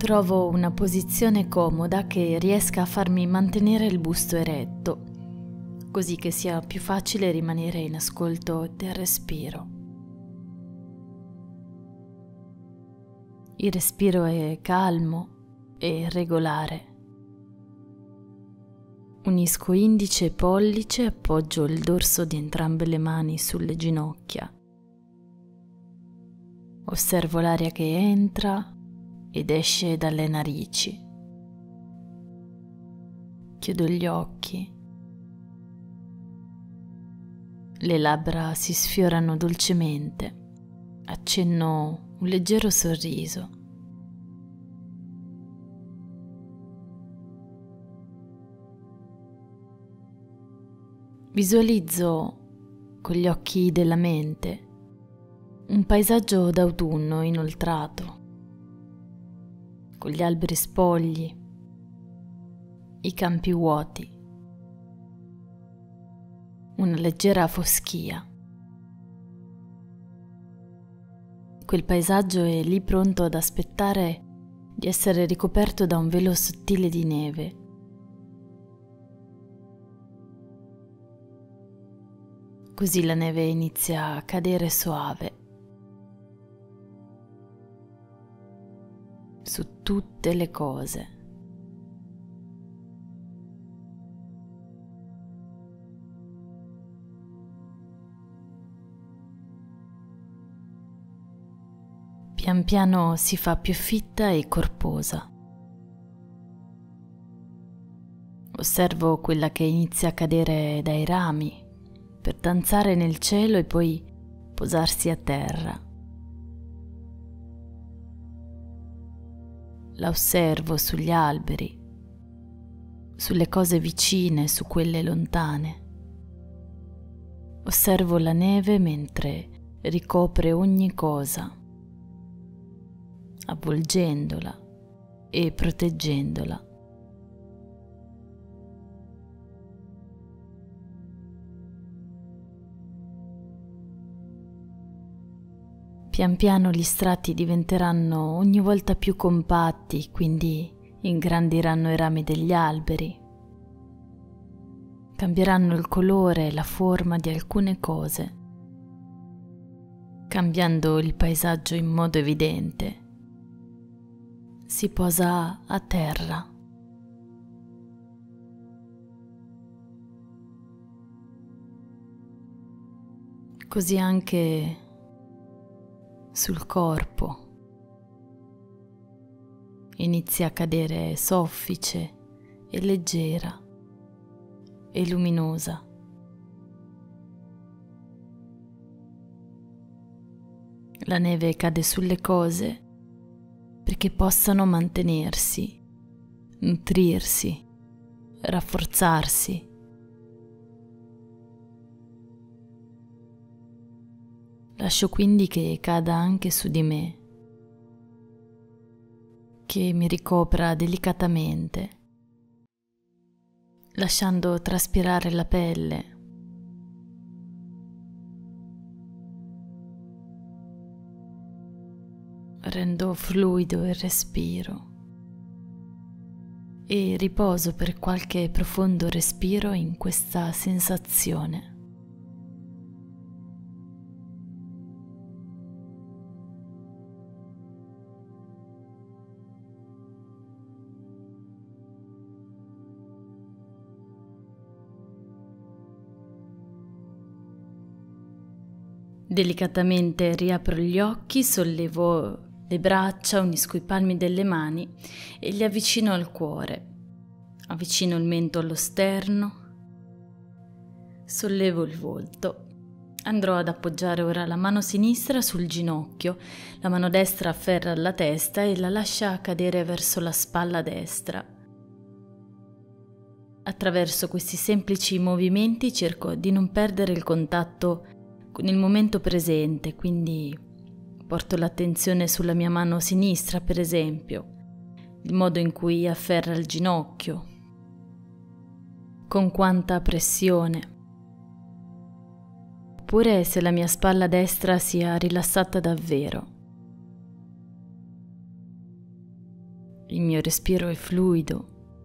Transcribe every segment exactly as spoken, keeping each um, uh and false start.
Trovo una posizione comoda che riesca a farmi mantenere il busto eretto, così che sia più facile rimanere in ascolto del respiro. Il respiro è calmo e regolare. Unisco indice e pollice e appoggio il dorso di entrambe le mani sulle ginocchia. Osservo l'aria che entra ed esce dalle narici. Chiudo gli occhi. Le labbra si sfiorano dolcemente. Accenno un leggero sorriso. Visualizzo con gli occhi della mente un paesaggio d'autunno inoltrato, con gli alberi spogli, i campi vuoti, una leggera foschia. Quel paesaggio è lì pronto ad aspettare di essere ricoperto da un velo sottile di neve. Così la neve inizia a cadere suave su tutte le cose. Pian piano si fa più fitta e corposa. Osservo quella che inizia a cadere dai rami per danzare nel cielo e poi posarsi a terra. La osservo sugli alberi, sulle cose vicine, su quelle lontane. Osservo la neve mentre ricopre ogni cosa, avvolgendola e proteggendola. Pian piano gli strati diventeranno ogni volta più compatti, quindi ingrandiranno i rami degli alberi. Cambieranno il colore e la forma di alcune cose, cambiando il paesaggio in modo evidente. Si posa a terra. Così anche sul corpo inizia a cadere soffice e leggera e luminosa. La neve cade sulle cose perché possano mantenersi, nutrirsi, rafforzarsi. Lascio quindi che cada anche su di me, che mi ricopra delicatamente, lasciando traspirare la pelle. Rendo fluido il respiro e riposo per qualche profondo respiro in questa sensazione. Delicatamente riapro gli occhi, sollevo le braccia, unisco i palmi delle mani e li avvicino al cuore. Avvicino il mento allo sterno, sollevo il volto. Andrò ad appoggiare ora la mano sinistra sul ginocchio, la mano destra afferra la testa e la lascia cadere verso la spalla destra. Attraverso questi semplici movimenti cerco di non perdere il contatto con il momento presente, quindi porto l'attenzione sulla mia mano sinistra, per esempio, il modo in cui afferra il ginocchio, con quanta pressione, oppure se la mia spalla destra sia rilassata davvero. Il mio respiro è fluido.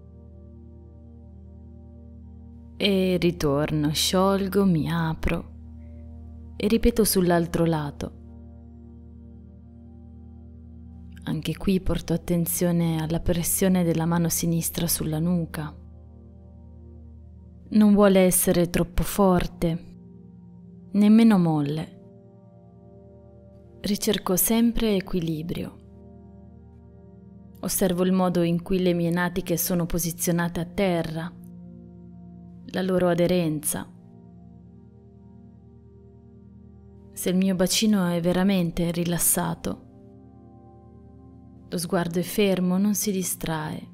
E ritorno, sciolgo, mi apro e ripeto sull'altro lato. Anche qui porto attenzione alla pressione della mano sinistra sulla nuca. Non vuole essere troppo forte, nemmeno molle. Ricerco sempre equilibrio. Osservo il modo in cui le mie natiche sono posizionate a terra, la loro aderenza. Se il mio bacino è veramente rilassato, lo sguardo è fermo, non si distrae.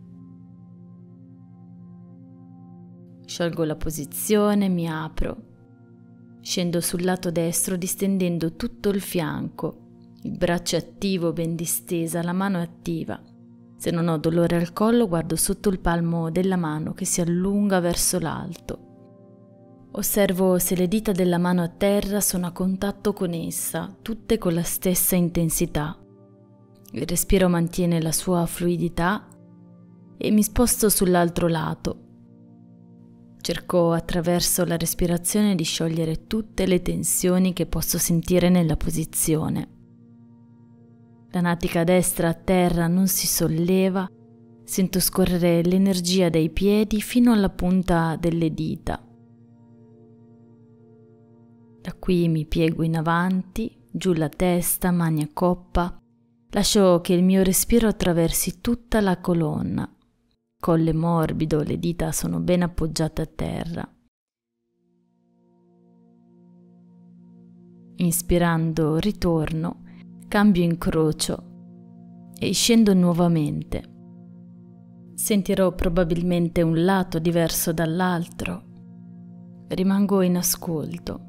Sciolgo la posizione, mi apro. Scendo sul lato destro distendendo tutto il fianco. Il braccio è attivo, ben distesa, la mano è attiva. Se non ho dolore al collo, guardo sotto il palmo della mano che si allunga verso l'alto. Osservo se le dita della mano a terra sono a contatto con essa, tutte con la stessa intensità. Il respiro mantiene la sua fluidità e mi sposto sull'altro lato. Cerco attraverso la respirazione di sciogliere tutte le tensioni che posso sentire nella posizione. La natica destra a terra non si solleva, sento scorrere l'energia dai piedi fino alla punta delle dita. Da qui mi piego in avanti, giù la testa, mani a coppa. Lascio che il mio respiro attraversi tutta la colonna. Colle morbido, le dita sono ben appoggiate a terra. Inspirando ritorno, cambio incrocio e scendo nuovamente. Sentirò probabilmente un lato diverso dall'altro. Rimango in ascolto.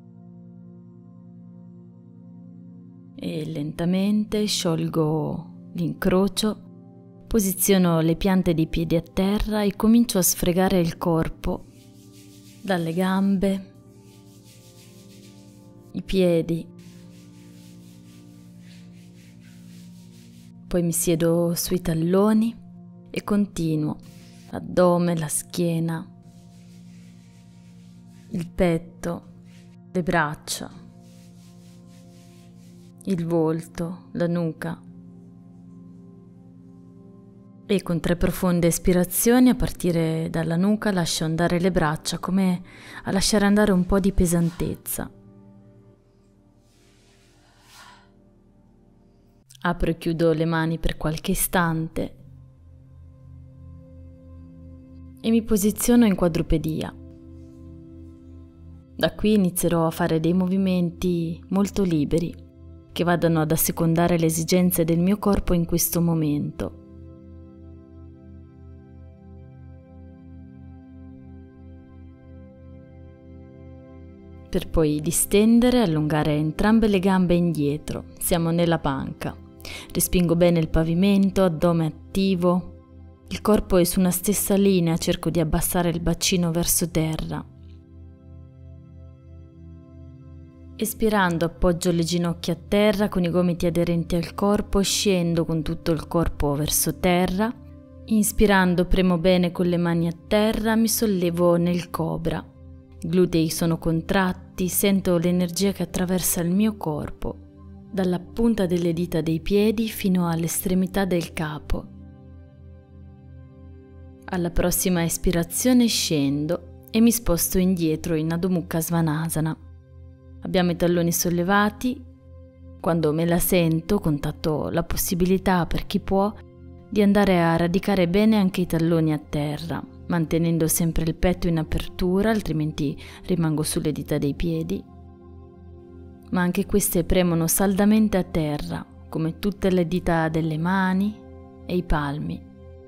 E lentamente sciolgo l'incrocio, posiziono le piante dei piedi a terra e comincio a sfregare il corpo, dalle gambe, i piedi. Poi mi siedo sui talloni e continuo l'addome, la schiena, il petto, le braccia, il volto, la nuca. E con tre profonde espirazioni a partire dalla nuca lascio andare le braccia come a lasciare andare un po' di pesantezza. Apro e chiudo le mani per qualche istante e mi posiziono in quadrupedia. Da qui inizierò a fare dei movimenti molto liberi che vadano ad assecondare le esigenze del mio corpo in questo momento. Per poi distendere, allungare entrambe le gambe indietro. Siamo nella panca. Respingo bene il pavimento, addome attivo. Il corpo è su una stessa linea, cerco di abbassare il bacino verso terra. Espirando appoggio le ginocchia a terra con i gomiti aderenti al corpo, scendo con tutto il corpo verso terra. Inspirando premo bene con le mani a terra, mi sollevo nel cobra. I glutei sono contratti, sento l'energia che attraversa il mio corpo, dalla punta delle dita dei piedi fino all'estremità del capo. Alla prossima espirazione scendo e mi sposto indietro in Adho Mukha Svanasana. Abbiamo i talloni sollevati. Quando me la sento, contatto la possibilità per chi può di andare a radicare bene anche i talloni a terra, mantenendo sempre il petto in apertura, altrimenti rimango sulle dita dei piedi. Ma anche queste premono saldamente a terra, come tutte le dita delle mani e i palmi.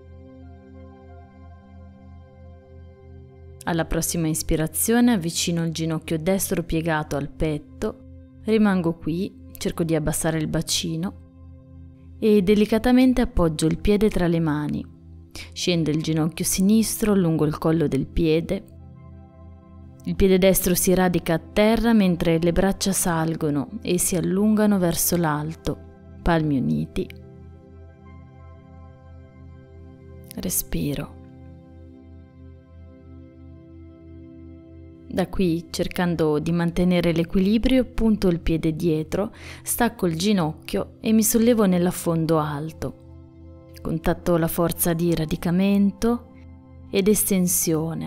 Alla prossima ispirazione avvicino il ginocchio destro piegato al petto, rimango qui, cerco di abbassare il bacino e delicatamente appoggio il piede tra le mani. Scende il ginocchio sinistro lungo il collo del piede. Il piede destro si radica a terra mentre le braccia salgono e si allungano verso l'alto, palmi uniti. Respiro. Da qui, cercando di mantenere l'equilibrio, punto il piede dietro, stacco il ginocchio e mi sollevo nell'affondo alto. Contatto la forza di radicamento ed estensione.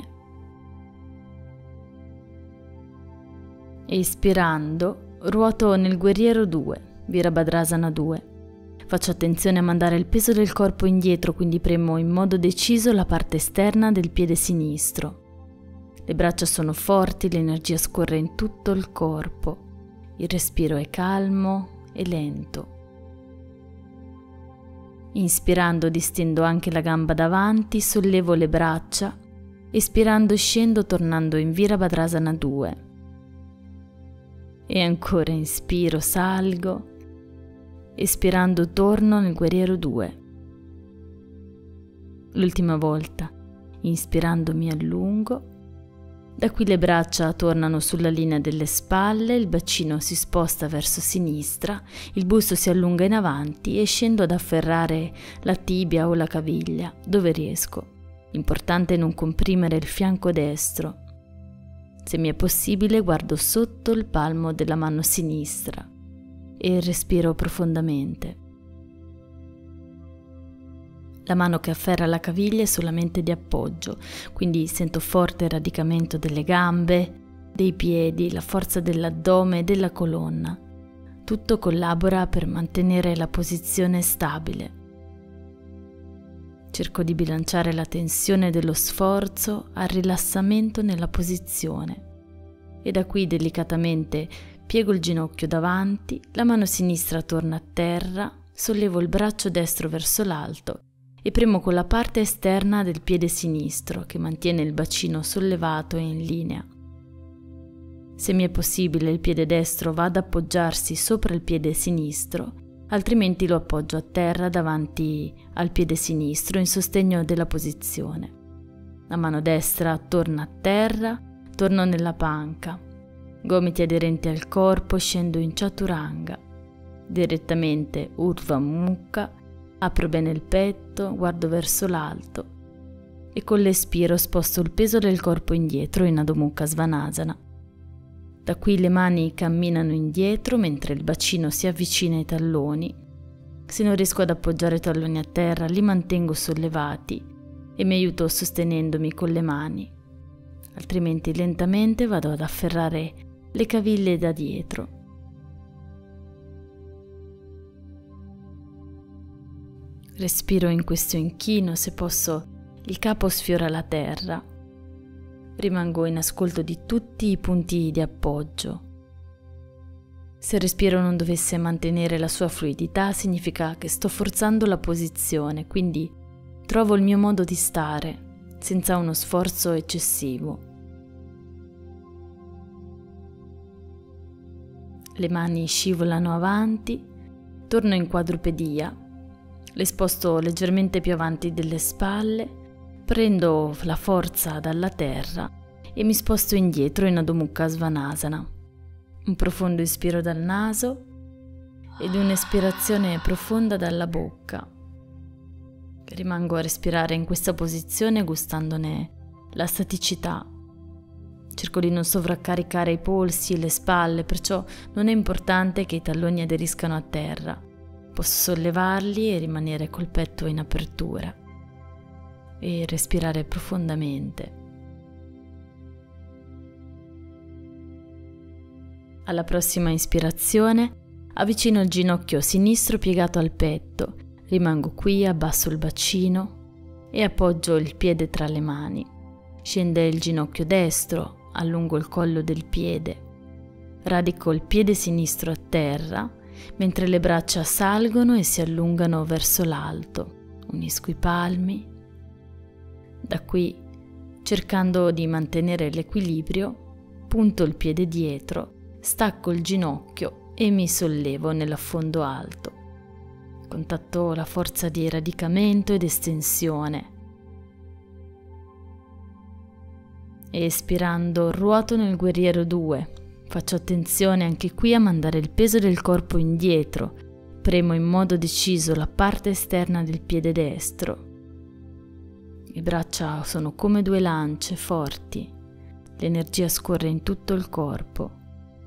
Espirando, ruoto nel Guerriero due, Virabhadrasana due. Faccio attenzione a mandare il peso del corpo indietro, quindi premo in modo deciso la parte esterna del piede sinistro. Le braccia sono forti, l'energia scorre in tutto il corpo. Il respiro è calmo e lento. Inspirando distendo anche la gamba davanti, sollevo le braccia. Espirando scendo tornando in Virabhadrasana due. E ancora inspiro, salgo. Espirando torno nel Guerriero due. L'ultima volta, inspirando mi allungo. Da qui le braccia tornano sulla linea delle spalle, il bacino si sposta verso sinistra, il busto si allunga in avanti e scendo ad afferrare la tibia o la caviglia, dove riesco. Importante non comprimere il fianco destro. Se mi è possibile, guardo sotto il palmo della mano sinistra e respiro profondamente. La mano che afferra la caviglia è solamente di appoggio, quindi sento forte radicamento delle gambe, dei piedi, la forza dell'addome e della colonna. Tutto collabora per mantenere la posizione stabile. Cerco di bilanciare la tensione dello sforzo al rilassamento nella posizione e da qui delicatamente piego il ginocchio davanti, la mano sinistra torna a terra, sollevo il braccio destro verso l'alto e premo con la parte esterna del piede sinistro che mantiene il bacino sollevato e in linea. Se mi è possibile, il piede destro va ad appoggiarsi sopra il piede sinistro, altrimenti lo appoggio a terra davanti al piede sinistro in sostegno della posizione. La mano destra torna a terra, torno nella panca. Gomiti aderenti al corpo, scendo in Chaturanga. Direttamente Urdhva Mukha. Apro bene il petto, guardo verso l'alto e con l'espiro sposto il peso del corpo indietro in Adho Mukha Svanasana. Da qui le mani camminano indietro mentre il bacino si avvicina ai talloni. Se non riesco ad appoggiare i talloni a terra, li mantengo sollevati e mi aiuto sostenendomi con le mani. Altrimenti lentamente vado ad afferrare le caviglie da dietro. Respiro in questo inchino, se posso il capo sfiora la terra. Rimango in ascolto di tutti i punti di appoggio. Se il respiro non dovesse mantenere la sua fluidità, significa che sto forzando la posizione, quindi trovo il mio modo di stare, senza uno sforzo eccessivo. Le mani scivolano avanti, torno in quadrupedia. Le sposto leggermente più avanti delle spalle, prendo la forza dalla terra e mi sposto indietro in Adho Mukha Svanasana. Un profondo ispiro dal naso ed un'espirazione profonda dalla bocca. Rimango a respirare in questa posizione gustandone la staticità. Cerco di non sovraccaricare i polsi e le spalle, perciò non è importante che i talloni aderiscano a terra. Posso sollevarli e rimanere col petto in apertura e respirare profondamente. Alla prossima ispirazione avvicino il ginocchio sinistro piegato al petto, rimango qui, abbasso il bacino e appoggio il piede tra le mani. Scende il ginocchio destro, allungo il collo del piede, radico il piede sinistro a terra, mentre le braccia salgono e si allungano verso l'alto. Unisco i palmi. Da qui, cercando di mantenere l'equilibrio, punto il piede dietro, stacco il ginocchio e mi sollevo nell'affondo alto. Contatto la forza di radicamento ed estensione. Espirando, ruoto nel Guerriero due. Faccio attenzione anche qui a mandare il peso del corpo indietro, premo in modo deciso la parte esterna del piede destro. Le braccia sono come due lance forti, l'energia scorre in tutto il corpo.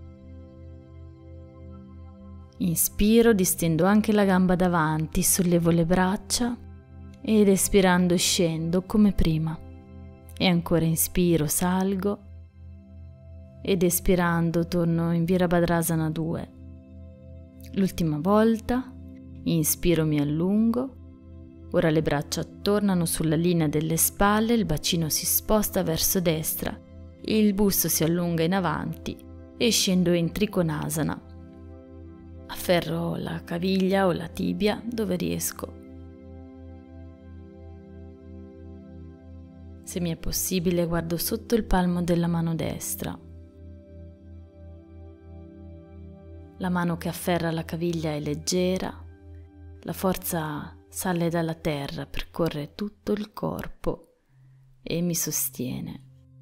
Inspiro, distendo anche la gamba davanti, sollevo le braccia ed espirando scendo come prima. E ancora inspiro, salgo ed espirando torno in Virabhadrasana due. L'ultima volta, inspiro, mi allungo. Ora le braccia tornano sulla linea delle spalle, il bacino si sposta verso destra, il busto si allunga in avanti e scendo in Trikonasana. Afferro la caviglia o la tibia dove riesco. Se mi è possibile, guardo sotto il palmo della mano destra. La mano che afferra la caviglia è leggera, la forza sale dalla terra, percorre tutto il corpo e mi sostiene.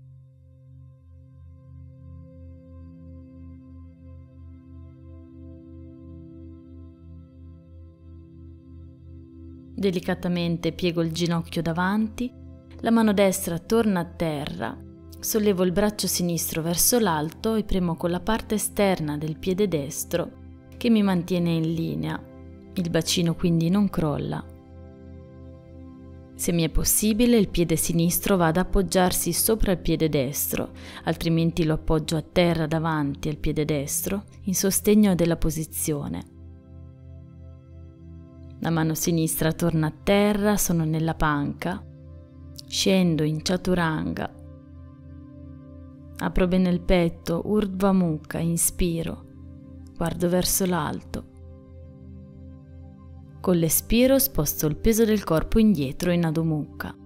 Delicatamente piego il ginocchio davanti, la mano destra torna a terra, sollevo il braccio sinistro verso l'alto e premo con la parte esterna del piede destro che mi mantiene in linea, il bacino quindi non crolla. Se mi è possibile, il piede sinistro va ad appoggiarsi sopra il piede destro, altrimenti lo appoggio a terra davanti al piede destro in sostegno della posizione. La mano sinistra torna a terra, sono nella panca, scendo in Chaturanga, apro bene il petto, Urdhva Mukha, inspiro, guardo verso l'alto. Con l'espiro sposto il peso del corpo indietro in Adho Mukha.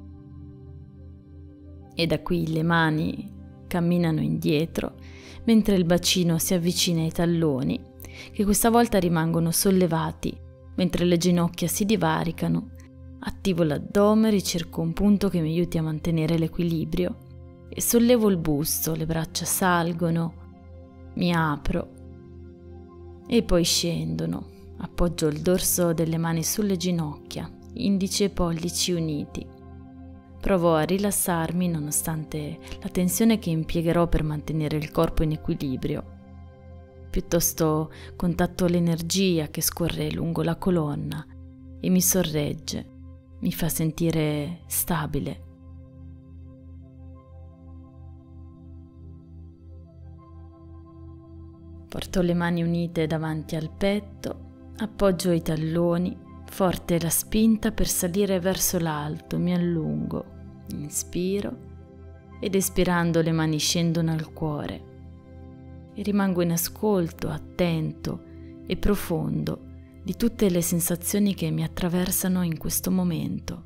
E da qui le mani camminano indietro, mentre il bacino si avvicina ai talloni, che questa volta rimangono sollevati, mentre le ginocchia si divaricano. Attivo l'addome, ricerco un punto che mi aiuti a mantenere l'equilibrio e sollevo il busto, le braccia salgono, mi apro e poi scendono. Appoggio il dorso delle mani sulle ginocchia, indici e pollici uniti. Provo a rilassarmi nonostante la tensione che impiegherò per mantenere il corpo in equilibrio. Piuttosto contatto l'energia che scorre lungo la colonna e mi sorregge, mi fa sentire stabile. Porto le mani unite davanti al petto, appoggio i talloni, forte la spinta per salire verso l'alto, mi allungo, inspiro ed espirando le mani scendono al cuore. E rimango in ascolto, attento e profondo di tutte le sensazioni che mi attraversano in questo momento.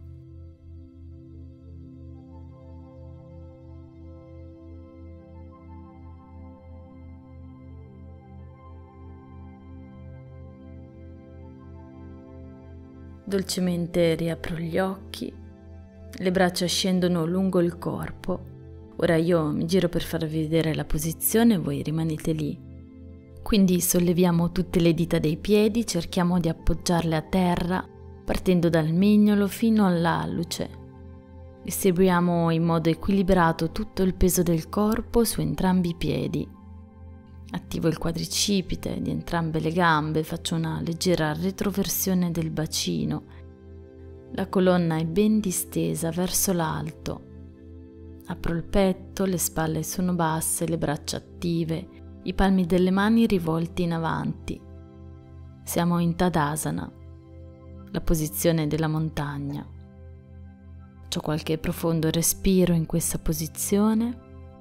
Dolcemente riapro gli occhi, le braccia scendono lungo il corpo. Ora io mi giro per farvi vedere la posizione e voi rimanete lì. Quindi solleviamo tutte le dita dei piedi, cerchiamo di appoggiarle a terra, partendo dal mignolo fino all'alluce. Distribuiamo in modo equilibrato tutto il peso del corpo su entrambi i piedi. Attivo il quadricipite di entrambe le gambe, faccio una leggera retroversione del bacino. La colonna è ben distesa verso l'alto. Apro il petto, le spalle sono basse, le braccia attive, i palmi delle mani rivolti in avanti. Siamo in Tadasana, la posizione della montagna. Faccio qualche profondo respiro in questa posizione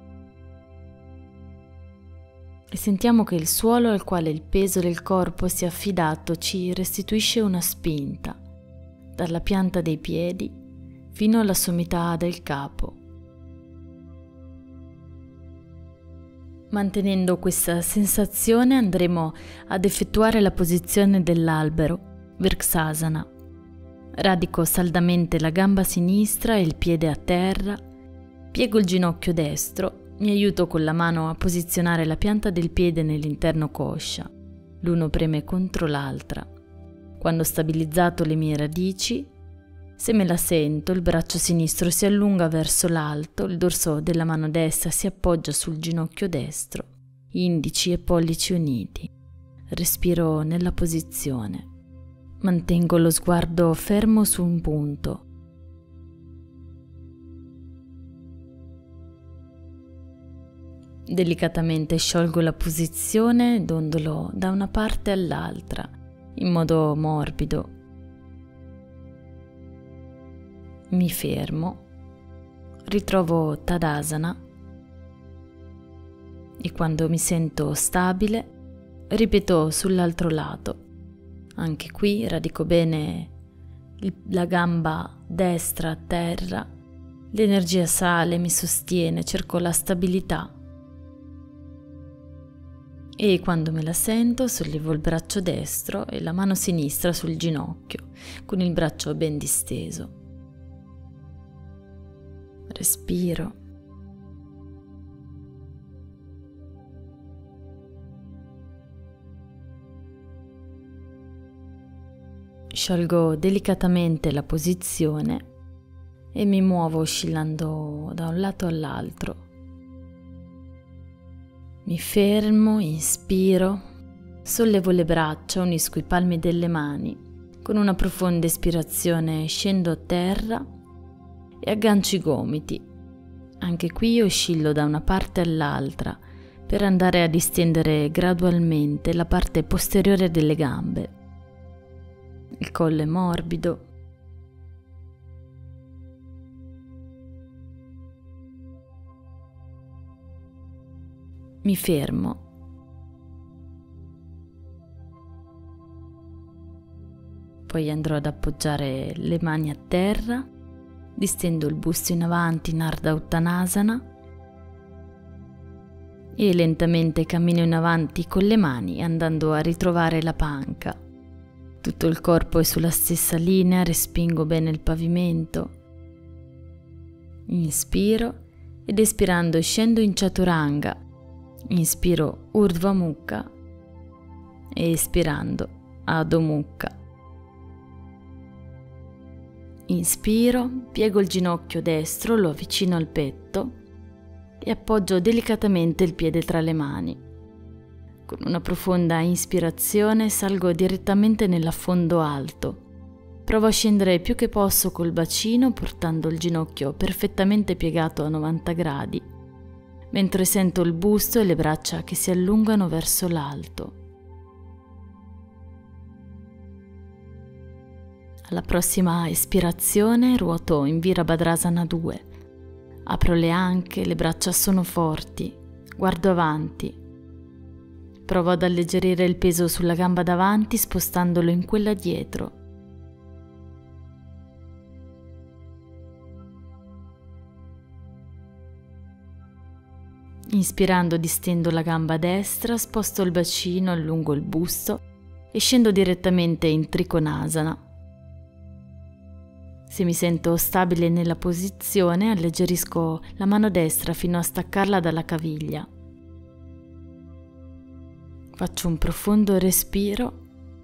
e sentiamo che il suolo al quale il peso del corpo si è affidato ci restituisce una spinta, dalla pianta dei piedi fino alla sommità del capo. Mantenendo questa sensazione andremo ad effettuare la posizione dell'albero, Vrksasana. Radico saldamente la gamba sinistra e il piede a terra, piego il ginocchio destro, mi aiuto con la mano a posizionare la pianta del piede nell'interno coscia, l'uno preme contro l'altra. Quando ho stabilizzato le mie radici, Se me la sento, il braccio sinistro si allunga verso l'alto, il dorso della mano destra si appoggia sul ginocchio destro, indici e pollici uniti. Respiro nella posizione. Mantengo lo sguardo fermo su un punto. Delicatamente sciolgo la posizione e dondolo da una parte all'altra, in modo morbido. Mi fermo, ritrovo Tadasana e quando mi sento stabile ripeto sull'altro lato. Anche qui radico bene la gamba destra a terra, l'energia sale, mi sostiene, cerco la stabilità. E quando me la sento sollevo il braccio destro e la mano sinistra sul ginocchio, con il braccio ben disteso. Respiro. Sciolgo delicatamente la posizione e mi muovo oscillando da un lato all'altro. Mi fermo, inspiro, sollevo le braccia, unisco i palmi delle mani. Con una profonda espirazione scendo a terra e aggancio i gomiti. Anche qui oscillo da una parte all'altra per andare a distendere gradualmente la parte posteriore delle gambe. Il collo è morbido. Mi fermo. Poi andrò ad appoggiare le mani a terra, distendo il busto in avanti in Ardha Uttanasana e lentamente cammino in avanti con le mani andando a ritrovare la panca. Tutto il corpo è sulla stessa linea, respingo bene il pavimento. Inspiro ed espirando scendo in Chaturanga. Inspiro Urdhva Mukha e espirando Adho Mukha. Inspiro, piego il ginocchio destro, lo avvicino al petto e appoggio delicatamente il piede tra le mani. Con una profonda ispirazione salgo direttamente nell'affondo alto. Provo a scendere più che posso col bacino, portando il ginocchio perfettamente piegato a novanta gradi, mentre sento il busto e le braccia che si allungano verso l'alto. Alla prossima espirazione ruoto in Virabhadrasana due. Apro le anche, le braccia sono forti, guardo avanti. Provo ad alleggerire il peso sulla gamba davanti spostandolo in quella dietro. Inspirando distendo la gamba destra, sposto il bacino, allungo il busto e scendo direttamente in Trikonasana. Se mi sento stabile nella posizione, alleggerisco la mano destra fino a staccarla dalla caviglia. Faccio un profondo respiro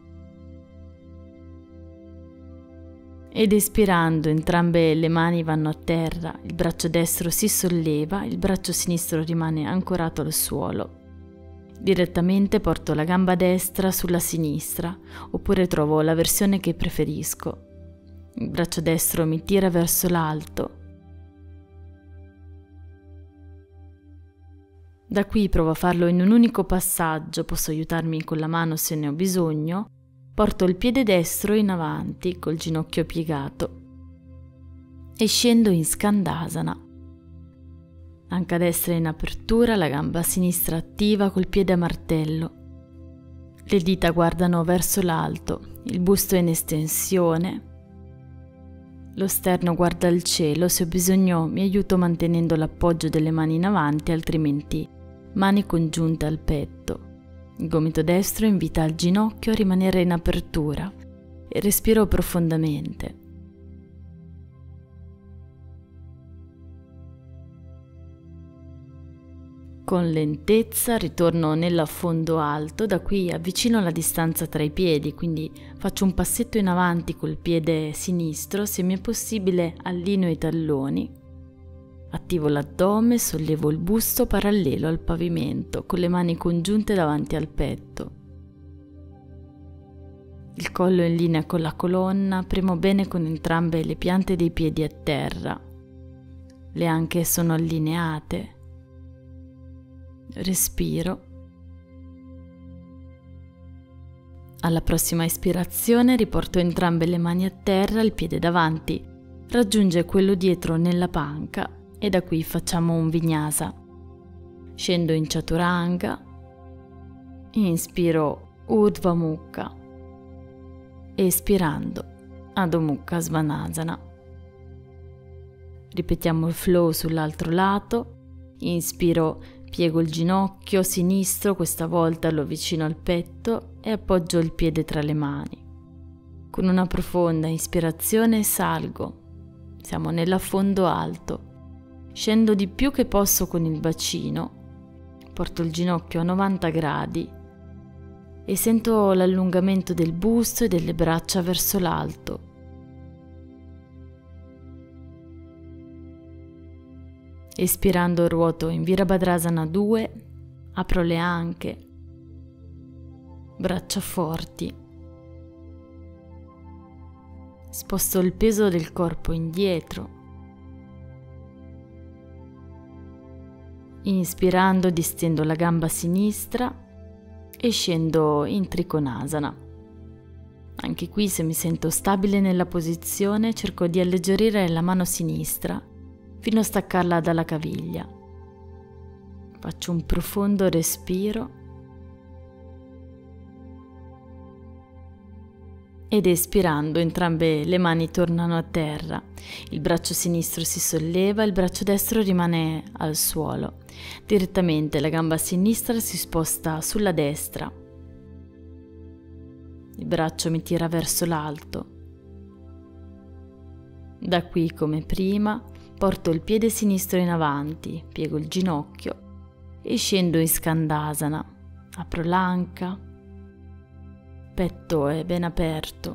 ed espirando entrambe le mani vanno a terra, il braccio destro si solleva, il braccio sinistro rimane ancorato al suolo. Direttamente porto la gamba destra sulla sinistra, oppure trovo la versione che preferisco. Il braccio destro mi tira verso l'alto. Da qui provo a farlo in un unico passaggio, posso aiutarmi con la mano se ne ho bisogno. Porto il piede destro in avanti col ginocchio piegato e scendo in Skandasana. Anca destra in apertura, la gamba sinistra attiva col piede a martello. Le dita guardano verso l'alto, il busto è in estensione. Lo sterno guarda il cielo, se ho bisogno mi aiuto mantenendo l'appoggio delle mani in avanti, altrimenti mani congiunte al petto. Il gomito destro invita il ginocchio a rimanere in apertura e respiro profondamente. Con lentezza ritorno nell'affondo alto, da qui avvicino la distanza tra i piedi, quindi faccio un passetto in avanti col piede sinistro, se mi è possibile allineo i talloni, attivo l'addome, sollevo il busto parallelo al pavimento, con le mani congiunte davanti al petto. Il collo in linea con la colonna, premo bene con entrambe le piante dei piedi a terra, le anche sono allineate. Respiro. Alla prossima ispirazione riporto entrambe le mani a terra, il piede davanti raggiunge quello dietro nella panca e da qui facciamo un vinyasa. Scendo in chaturanga, inspiro Urdhva Mukha, espirando Adho Mukha Svanasana. Ripetiamo il flow sull'altro lato, inspiro, piego il ginocchio sinistro, questa volta lo vicino al petto e appoggio il piede tra le mani. Con una profonda ispirazione salgo, siamo nell'affondo alto, scendo di più che posso con il bacino, porto il ginocchio a novanta gradi e sento l'allungamento del busto e delle braccia verso l'alto. Espirando ruoto in Virabhadrasana due, apro le anche, braccia forti. Sposto il peso del corpo indietro. Inspirando distendo la gamba sinistra e scendo in Trikonasana. Anche qui, se mi sento stabile nella posizione, cerco di alleggerire la mano sinistra fino a staccarla dalla caviglia. Faccio un profondo respiro ed espirando entrambe le mani tornano a terra. Il braccio sinistro si solleva, il braccio destro rimane al suolo. Direttamente la gamba sinistra si sposta sulla destra. Il braccio mi tira verso l'alto. Da qui, come prima, porto il piede sinistro in avanti, piego il ginocchio e scendo in Skandasana. Apro l'anca, petto è ben aperto,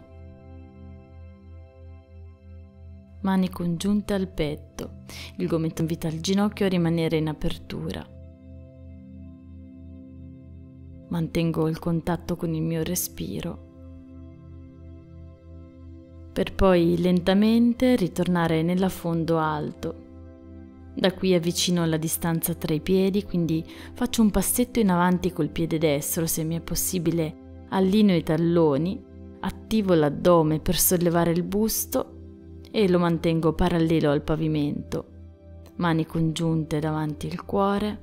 mani congiunte al petto, il gomito invita il ginocchio a rimanere in apertura. Mantengo il contatto con il mio respiro, per poi lentamente ritornare nell'affondo alto. Da qui avvicino la distanza tra i piedi, quindi faccio un passetto in avanti col piede destro, se mi è possibile allineo i talloni, attivo l'addome per sollevare il busto e lo mantengo parallelo al pavimento, mani congiunte davanti al cuore.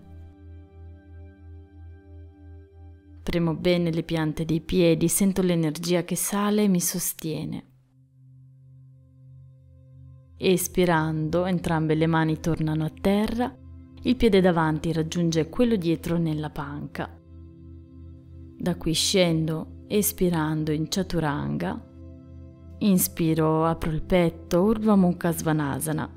Premo bene le piante dei piedi, sento l'energia che sale e mi sostiene. Espirando, entrambe le mani tornano a terra, il piede davanti raggiunge quello dietro nella panca. Da qui scendo, espirando in Chaturanga. Inspiro, apro il petto, Urdhva Mukha Svanasana.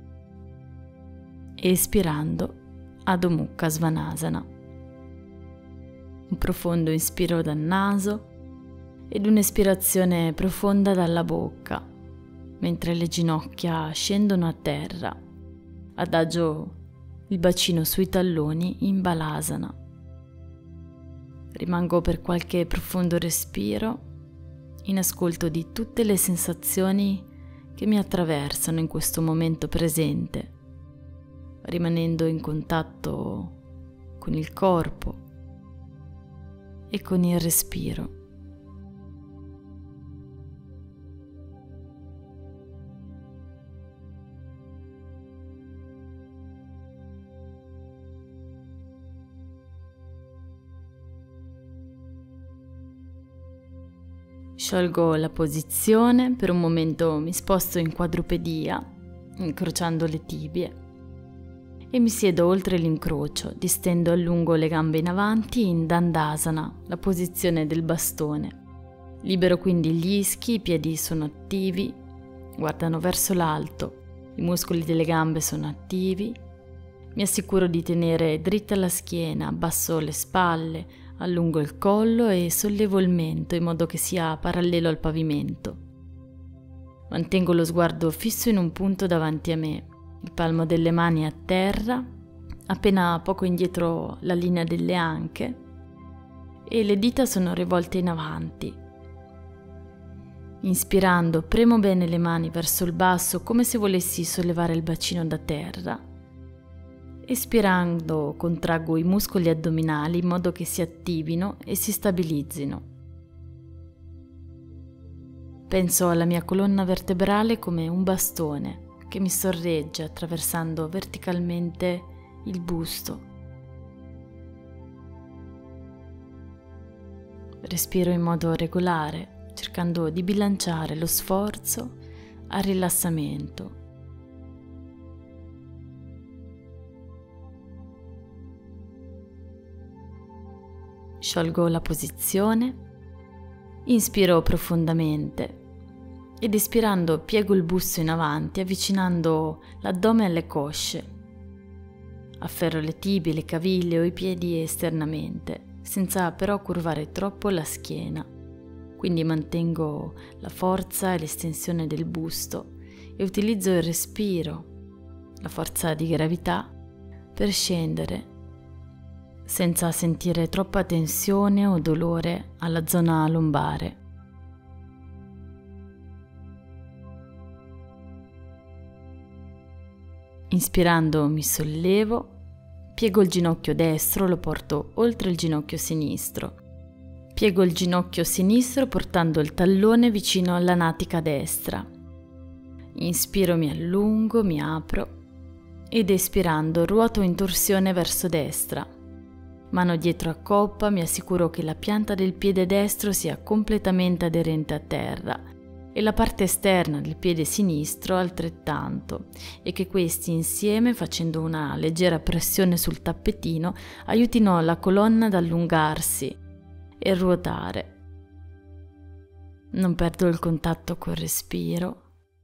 Espirando, Adho Mukha Svanasana. Un profondo inspiro dal naso ed un'espirazione profonda dalla bocca, mentre le ginocchia scendono a terra. Adagio il bacino sui talloni in Balasana. Rimango per qualche profondo respiro, in ascolto di tutte le sensazioni che mi attraversano in questo momento presente, rimanendo in contatto con il corpo e con il respiro. Sciolgo la posizione, per un momento mi sposto in quadrupedia, incrociando le tibie, e mi siedo oltre l'incrocio, distendo a lungo le gambe in avanti in Dandasana, la posizione del bastone. Libero quindi gli ischi, i piedi sono attivi, guardano verso l'alto, i muscoli delle gambe sono attivi Mi assicuro di tenere dritta la schiena, abbasso le spalle, allungo il collo e sollevo il mento in modo che sia parallelo al pavimento. Mantengo lo sguardo fisso in un punto davanti a me, il palmo delle mani a terra, appena poco indietro la linea delle anche, e le dita sono rivolte in avanti. Inspirando, premo bene le mani verso il basso come se volessi sollevare il bacino da terra. Espirando, contraggo i muscoli addominali in modo che si attivino e si stabilizzino. Penso alla mia colonna vertebrale come un bastone che mi sorregge attraversando verticalmente il busto. Respiro in modo regolare, cercando di bilanciare lo sforzo al rilassamento. Sciolgo la posizione, inspiro profondamente ed espirando piego il busto in avanti avvicinando l'addome alle cosce. Afferro le tibie, le caviglie o i piedi esternamente, senza però curvare troppo la schiena. Quindi mantengo la forza e l'estensione del busto e utilizzo il respiro, la forza di gravità, per scendere senza sentire troppa tensione o dolore alla zona lombare. Inspirando mi sollevo, piego il ginocchio destro, lo porto oltre il ginocchio sinistro. Piego il ginocchio sinistro portando il tallone vicino alla natica destra. Inspiro, mi allungo, mi apro ed espirando ruoto in torsione verso destra. Mano dietro a coppa, mi assicuro che la pianta del piede destro sia completamente aderente a terra e la parte esterna del piede sinistro altrettanto, e che questi insieme, facendo una leggera pressione sul tappetino, aiutino la colonna ad allungarsi e ruotare. Non perdo il contatto col respiro.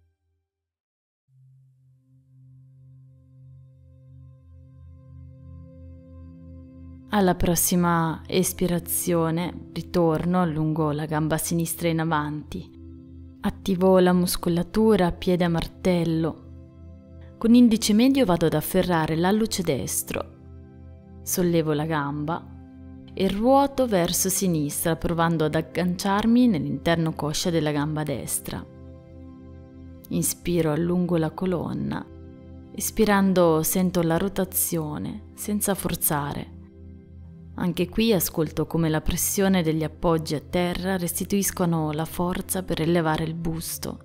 Alla prossima espirazione ritorno, allungo la gamba sinistra in avanti. Attivo la muscolatura a piede a martello. Con indice medio vado ad afferrare l'alluce destro. Sollevo la gamba e ruoto verso sinistra, provando ad agganciarmi nell'interno coscia della gamba destra. Inspiro, allungo la colonna. Espirando sento la rotazione, senza forzare. Anche qui ascolto come la pressione degli appoggi a terra restituiscono la forza per elevare il busto.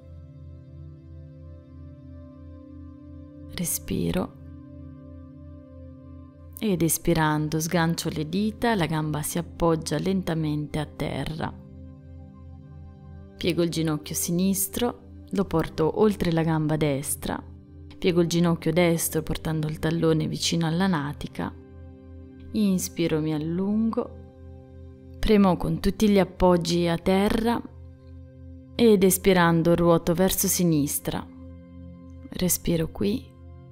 Respiro ed espirando sgancio le dita, la gamba si appoggia lentamente a terra. Piego il ginocchio sinistro, lo porto oltre la gamba destra, piego il ginocchio destro portando il tallone vicino alla natica. Inspiro, mi allungo, premo con tutti gli appoggi a terra ed espirando ruoto verso sinistra. Respiro qui.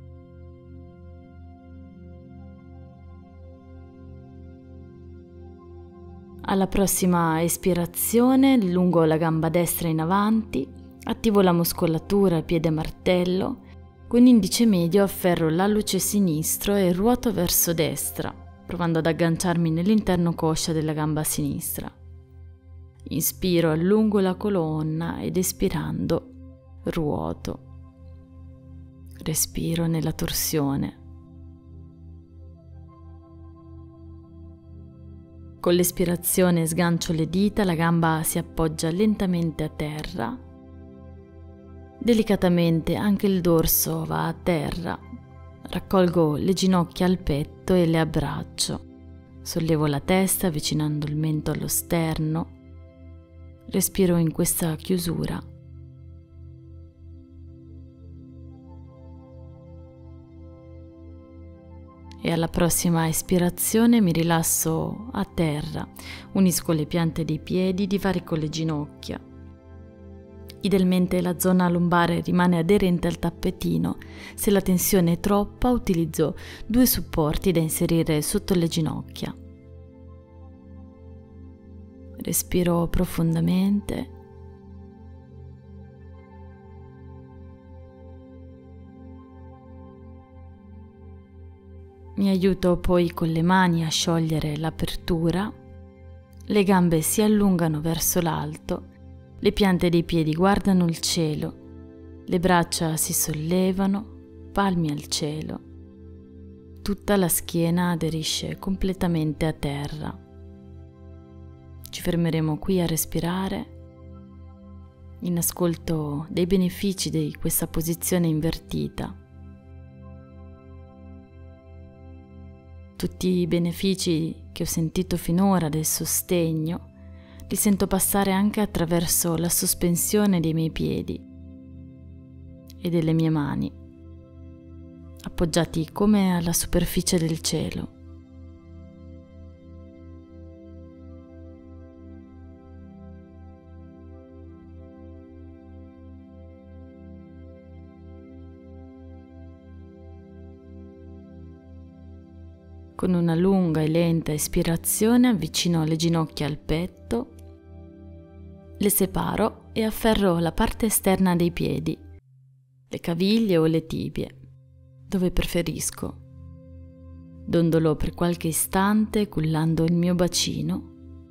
Alla prossima espirazione allungo la gamba destra in avanti, attivo la muscolatura al piede a martello, con indice medio afferro l'alluce sinistro e ruoto verso destra, provando ad agganciarmi nell'interno coscia della gamba sinistra. Inspiro, allungo la colonna ed espirando ruoto. Respiro nella torsione. Con l'espirazione sgancio le dita, la gamba si appoggia lentamente a terra. Delicatamente anche il dorso va a terra. Raccolgo le ginocchia al petto e le abbraccio. Sollevo la testa avvicinando il mento allo sterno. Respiro in questa chiusura. E alla prossima espirazione mi rilasso a terra, unisco le piante dei piedi, divarico le ginocchia. Idealmente la zona lombare rimane aderente al tappetino. Se la tensione è troppa, utilizzo due supporti da inserire sotto le ginocchia. Respiro profondamente. Mi aiuto poi con le mani a sciogliere l'apertura. Le gambe si allungano verso l'alto. Le piante dei piedi guardano il cielo, le braccia si sollevano, palmi al cielo. Tutta la schiena aderisce completamente a terra. Ci fermeremo qui a respirare, in ascolto dei benefici di questa posizione invertita. Tutti i benefici che ho sentito finora del sostegno li sento passare anche attraverso la sospensione dei miei piedi e delle mie mani, appoggiati come alla superficie del cielo. Con una lunga e lenta espirazione avvicino le ginocchia al petto, le separo e afferro la parte esterna dei piedi, le caviglie o le tibie, dove preferisco. Dondolo per qualche istante cullando il mio bacino.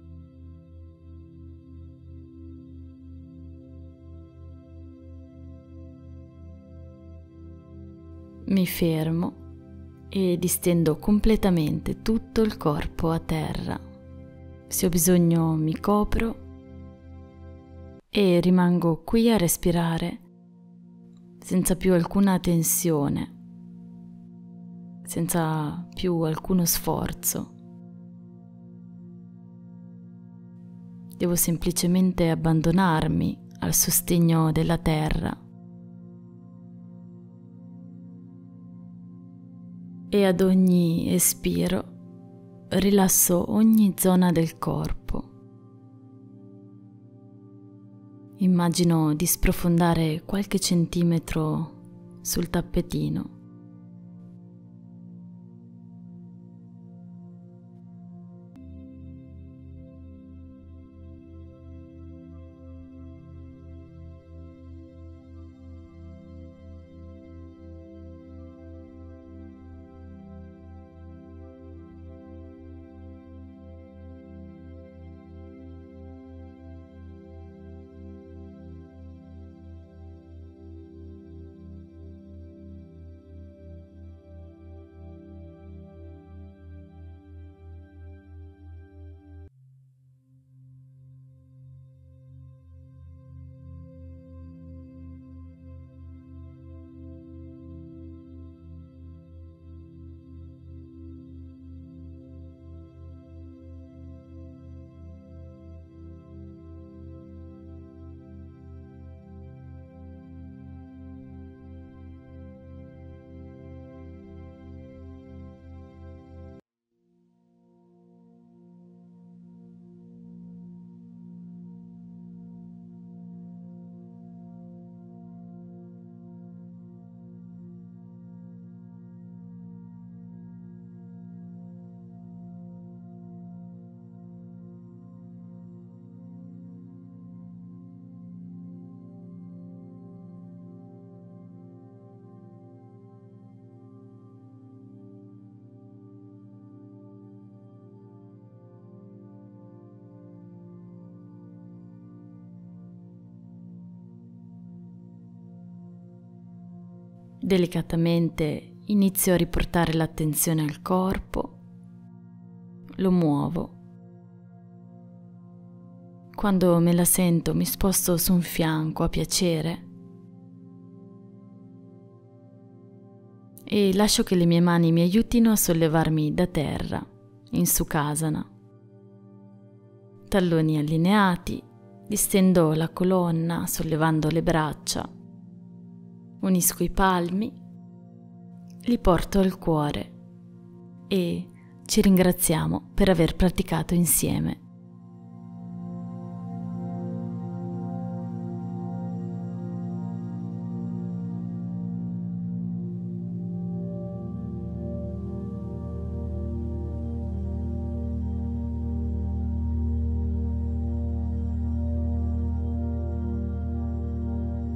Mi fermo e distendo completamente tutto il corpo a terra. Se ho bisogno mi copro e rimango qui a respirare senza più alcuna tensione, senza più alcuno sforzo. Devo semplicemente abbandonarmi al sostegno della terra. E ad ogni espiro rilasso ogni zona del corpo. Immagino di sprofondare qualche centimetro sul tappetino. Delicatamente inizio a riportare l'attenzione al corpo, lo muovo. Quando me la sento mi sposto su un fianco a piacere e lascio che le mie mani mi aiutino a sollevarmi da terra, in Sukhasana. Talloni allineati, distendo la colonna sollevando le braccia. Unisco i palmi, li porto al cuore e ci ringraziamo per aver praticato insieme.